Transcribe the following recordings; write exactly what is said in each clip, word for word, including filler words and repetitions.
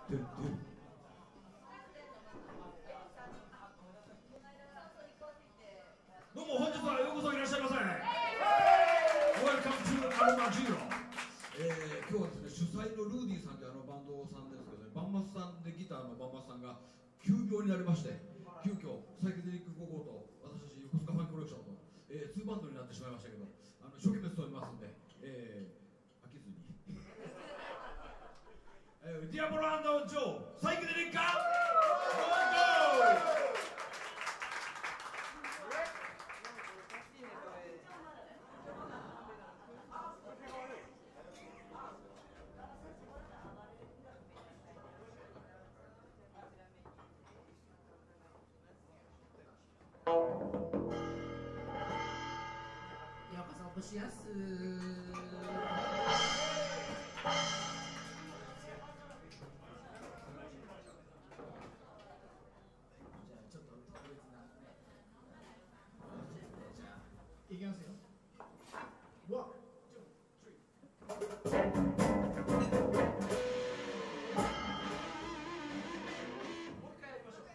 出る出る。どうも本日はようこそいらっしゃいませ。Welcome to アルマジーロ。えー、今日はですね、主催のルーディさんというあのバンドさんですけどね、バンマスさんでギターのバンマスさんが急病になりまして、急遽サイケデリックご号と私たち横須賀ファンクコレクションと、えー、ツーバンドになってしまいましたけど、あの一生懸命努めますんで、えー、飽きずに。えー、ディアボランド・ジョー、サイケデリックかゴーゴー。 ようこそお越しやす。いきますよ。ワン、ツー、スリー。もう一回やりましょう。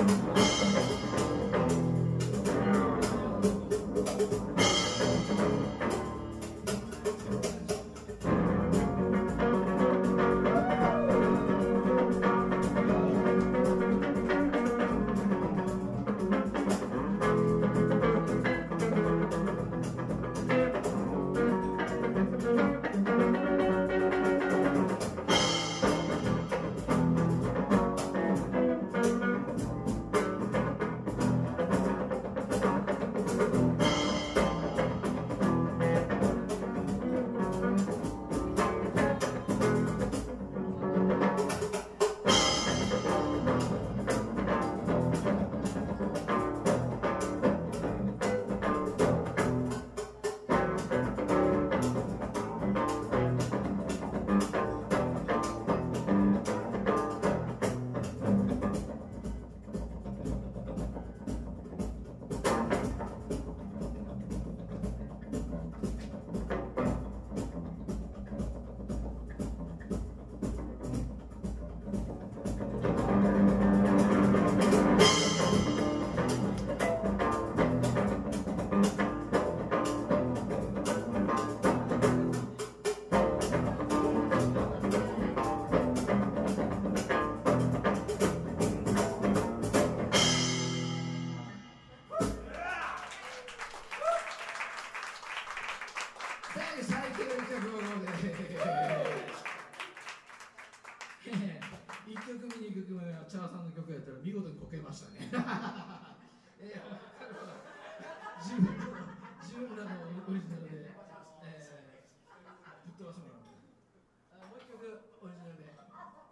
いっきょくめにきょくめはチャーさんの曲やったら見事にこけましたね。えー、自分の自分らのオリジナルで、えー、ぶっ飛ばしてもらう。あ、もう一曲オリジナルで。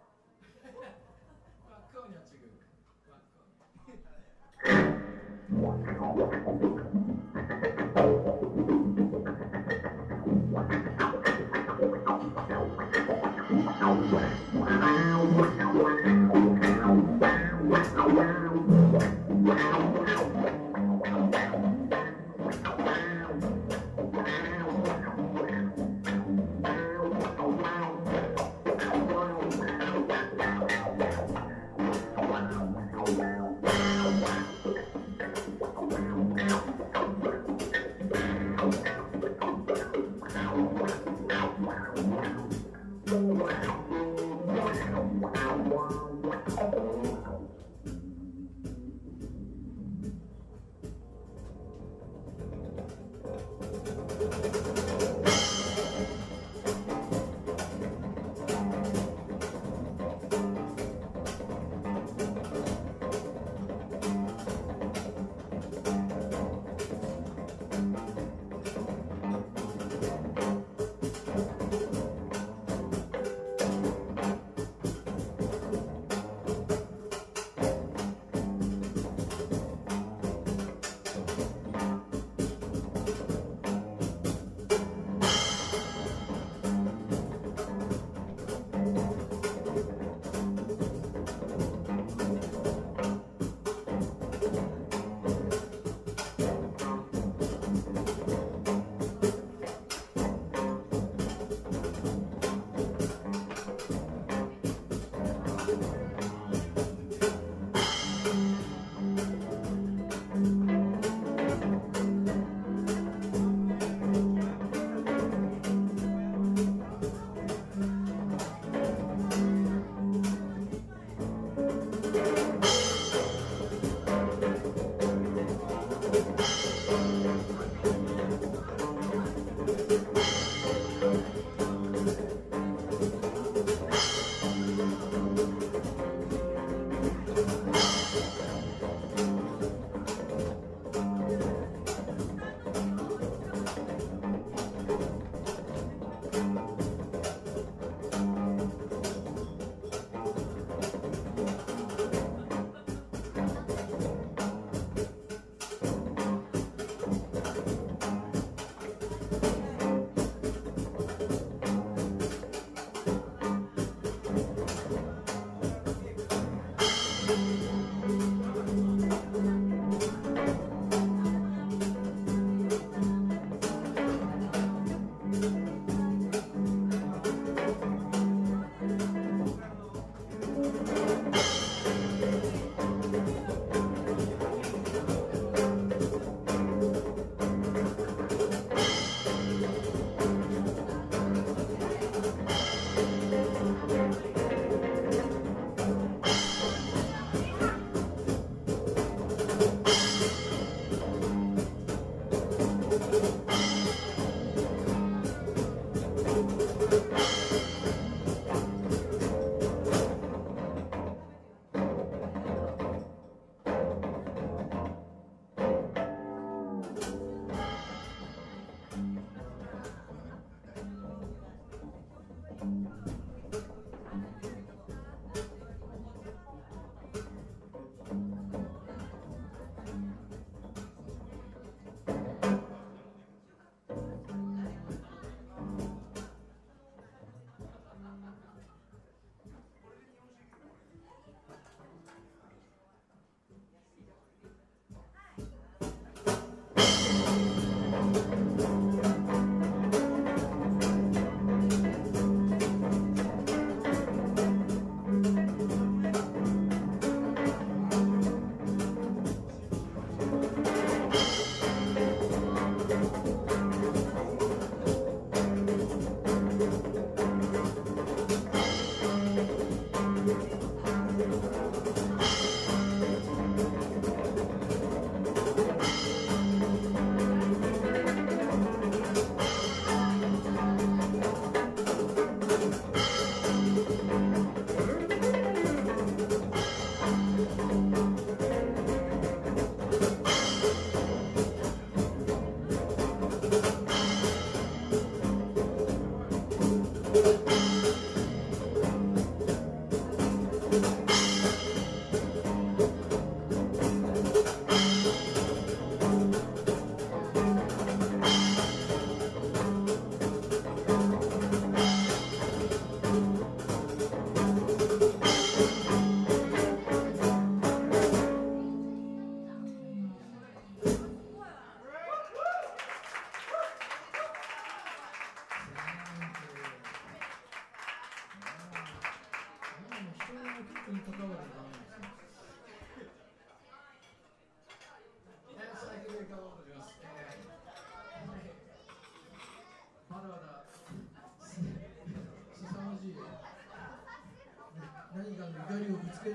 バッコーニャチグ。バッコーニャ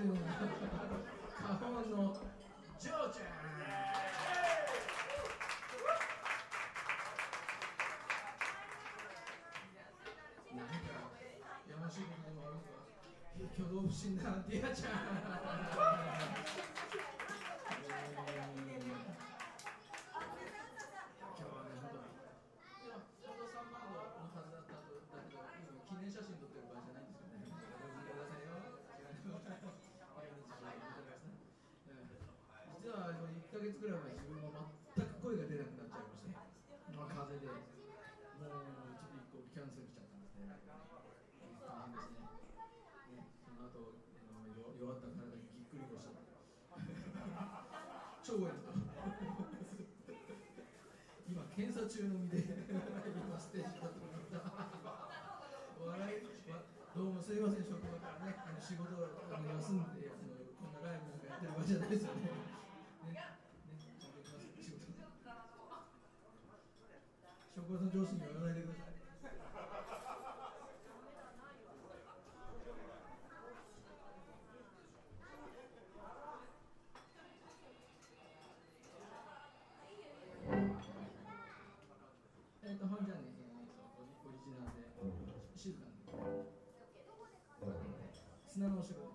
いうのが花本のジョーちゃん。なんかやましいことでもあるのか、挙動不審なディアちゃん。実はいっかげつぐらい前、自分も全く声が出なくなっちゃいまして、まあ、風邪で、もうちょっといっこキャンセルしちゃったんですね。大変ですね。ね、その後、弱った体にぎっくり腰、腸炎と、今、検査中の身で、今、ステージだと思った。笑い、どうもすいません、職場からね、あの仕事をあの休んであの、こんなライブなんかやってる場合じゃないですよね。ね、ね、ちゃんと行きます、仕事。職場の上司には言わないでください。えっと、ほんじゃね、オリジナルで、静かに。砂のお仕事。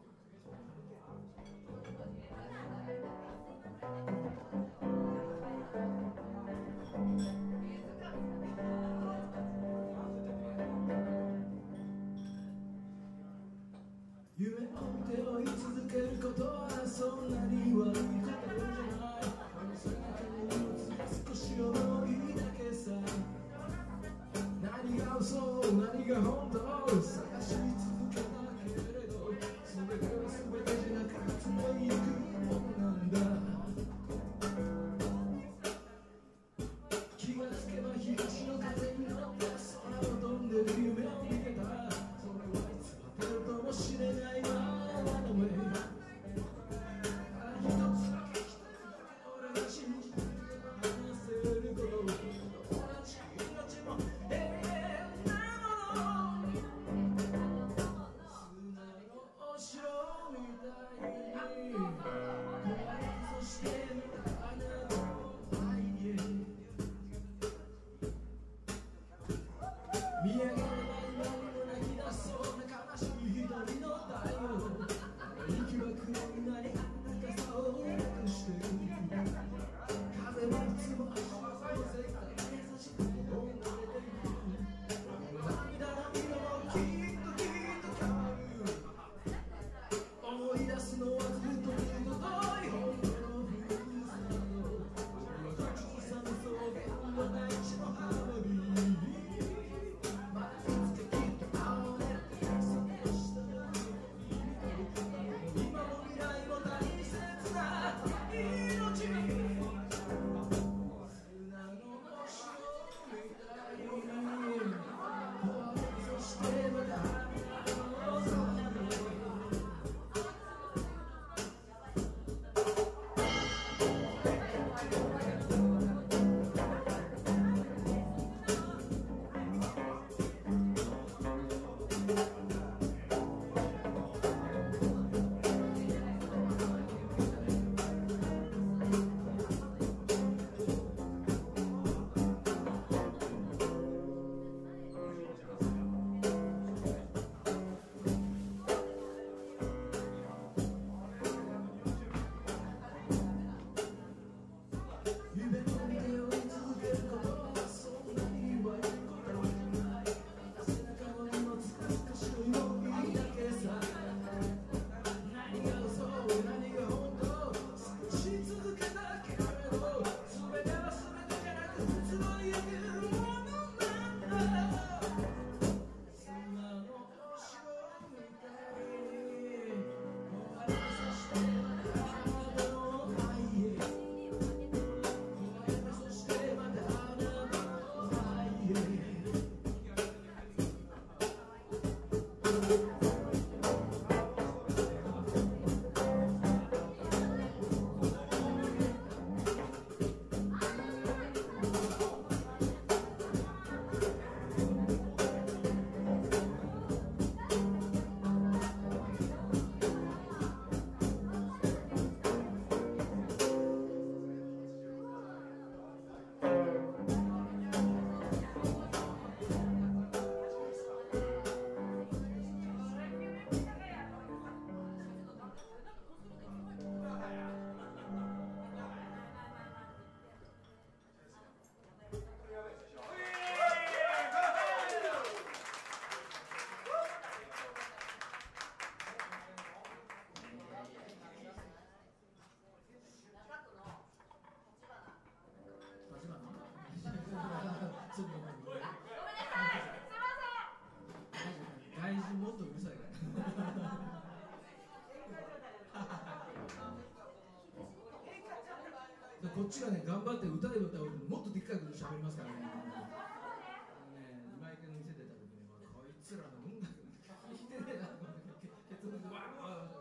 こっちがね、頑張って歌で歌うともっとでっかいこと喋りますからね。あのね、今井君見せてた時に、まあ、こいつらの音楽聞いてねえな、結論で、わわ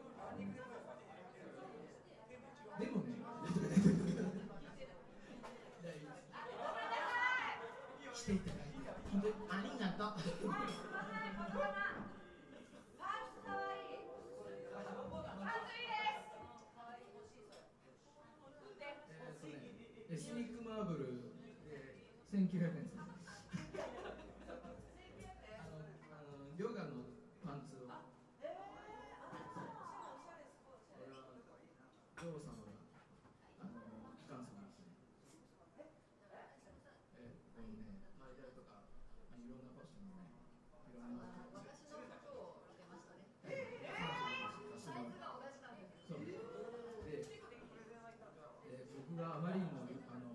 でもね、来ていただいて、本当にありがとう。エスニックマーブル、えー、せんきゅうひゃくえんです。あの、あの、ヨガのパンツを。これは、女王様が、あの、元祖なんですね。えー、このね、タイヤとか、まあ、いろんなファッションのね、いろんな。 私の服を着てましたね。 サイズが同じなんです。そう。で、で、僕があまりにも、あの。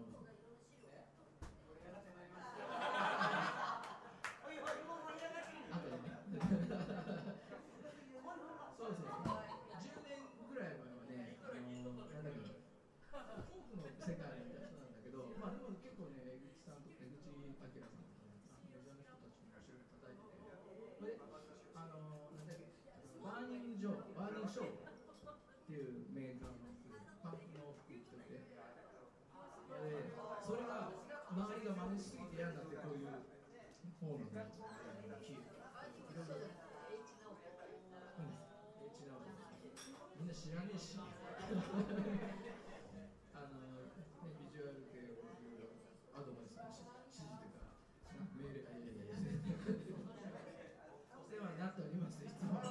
そうそうそう。じゅうねんぐらい前はね、あのなんだけど、フォークの世界にいた人なんだけど、まあでも結構ね、江口さんと江口明さんとかね、メジャーな人たちの後ろで叩いてて、で、あのなんだっけ、バーニングジョー、バーニングショーっていうメーカーの服、パンクの服着てて、で、それが周りが真似しすぎて嫌になってこういう方のね、キーいろいろ。みんな知らねえしあの、ね、ビジュアル系をいろいろアドバイス指示というかメール、いやいやいやお世話になっております、いつも。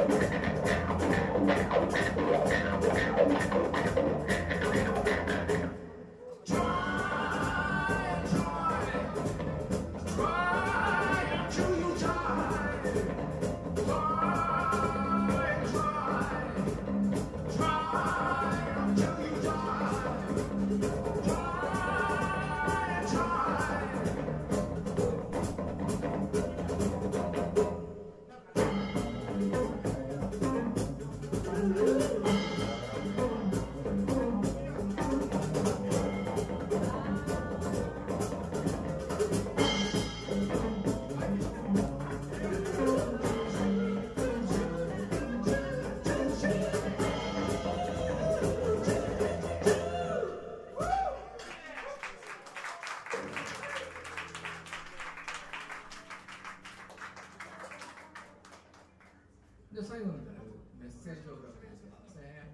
で最後にメッセージを送らせていただきますね。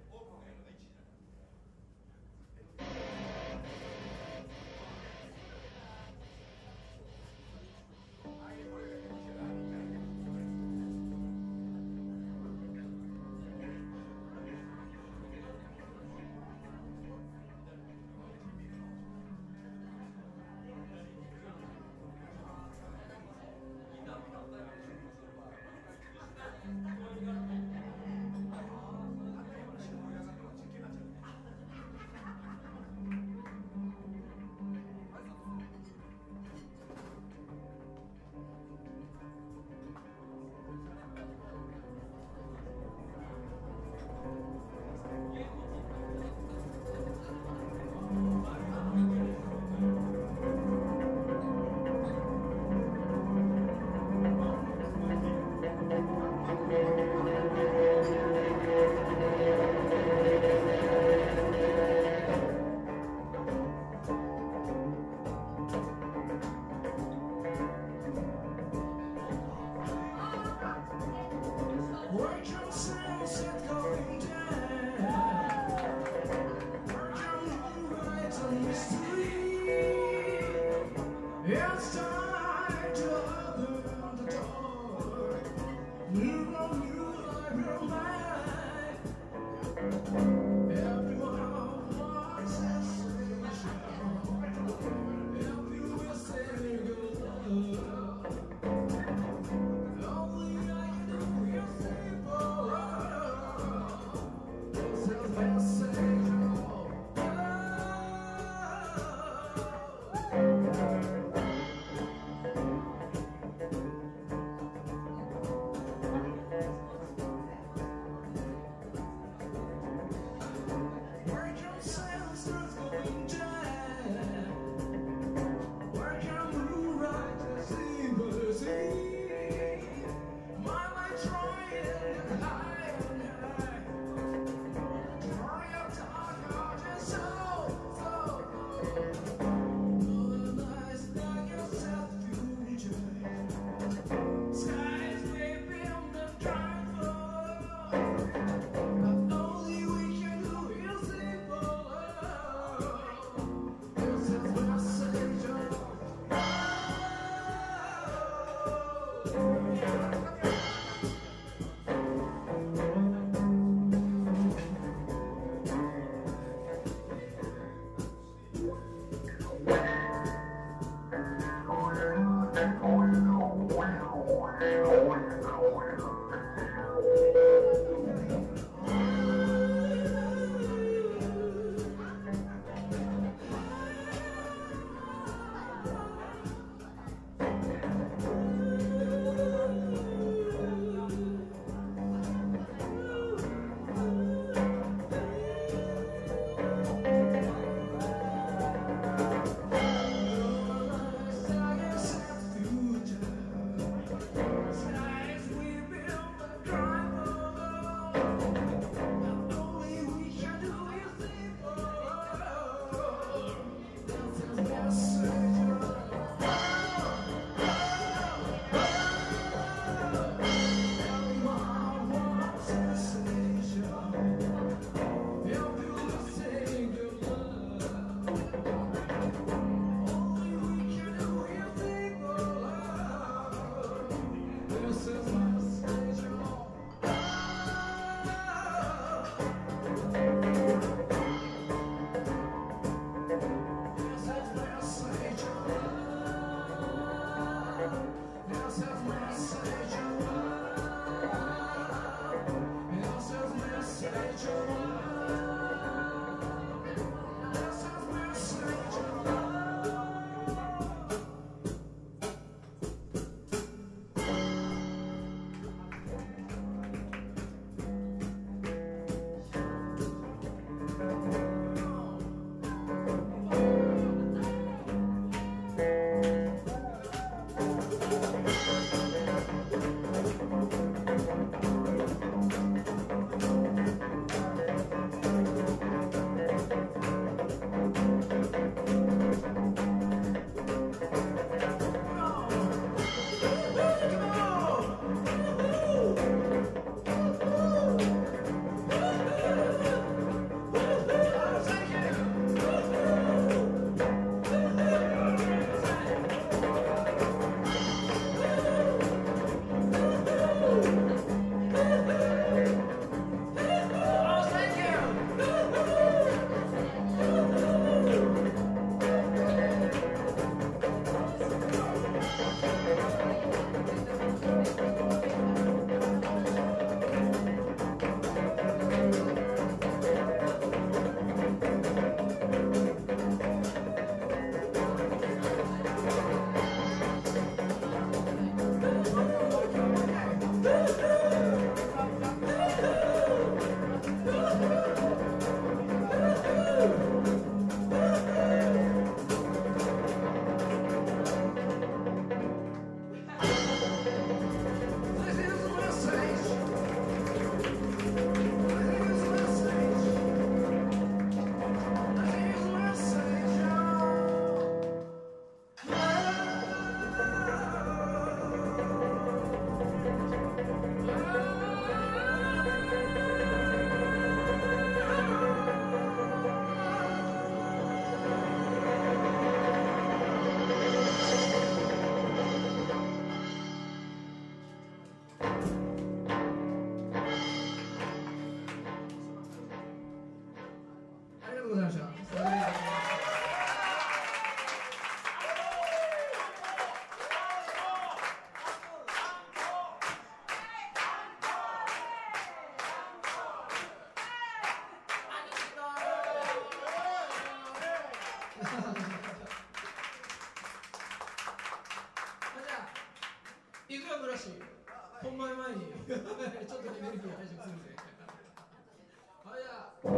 らしい。本番前にちょっとエネルギー拝借するぜ。はいや。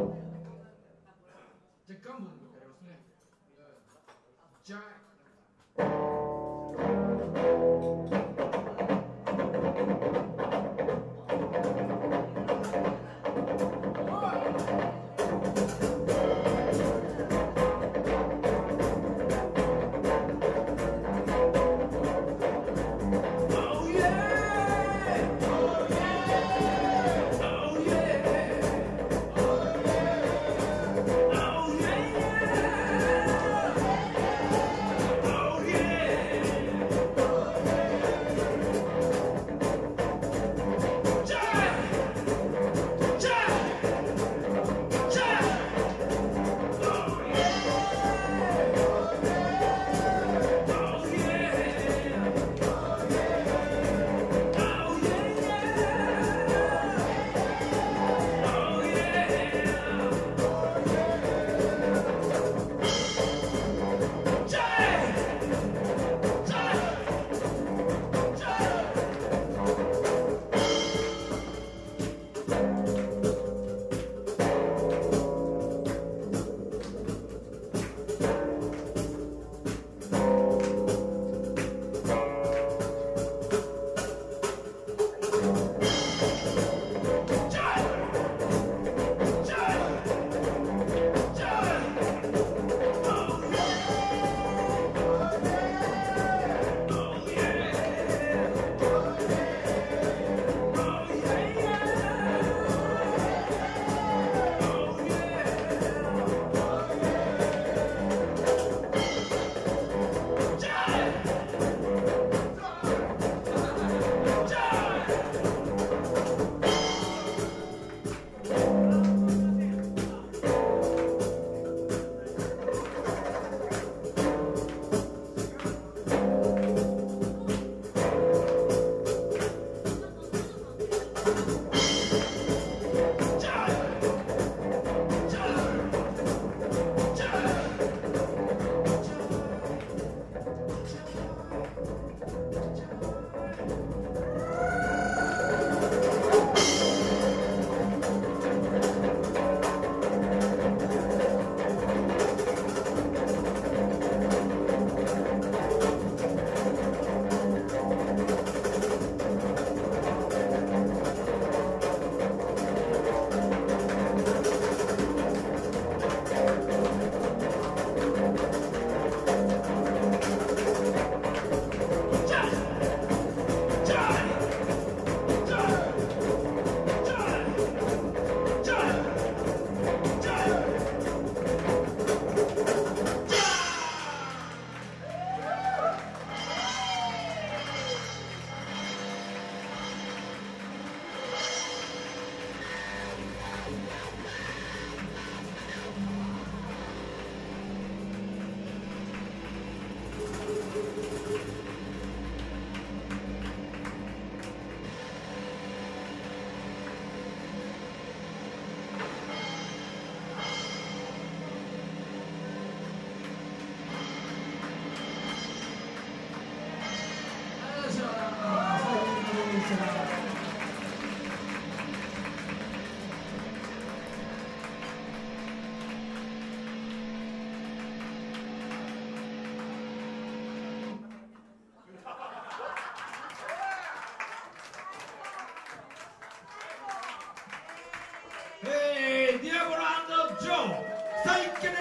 じゃあガンボの曲やりますね。じゃあ。 Hey, Diagonal Joe, さあいっけん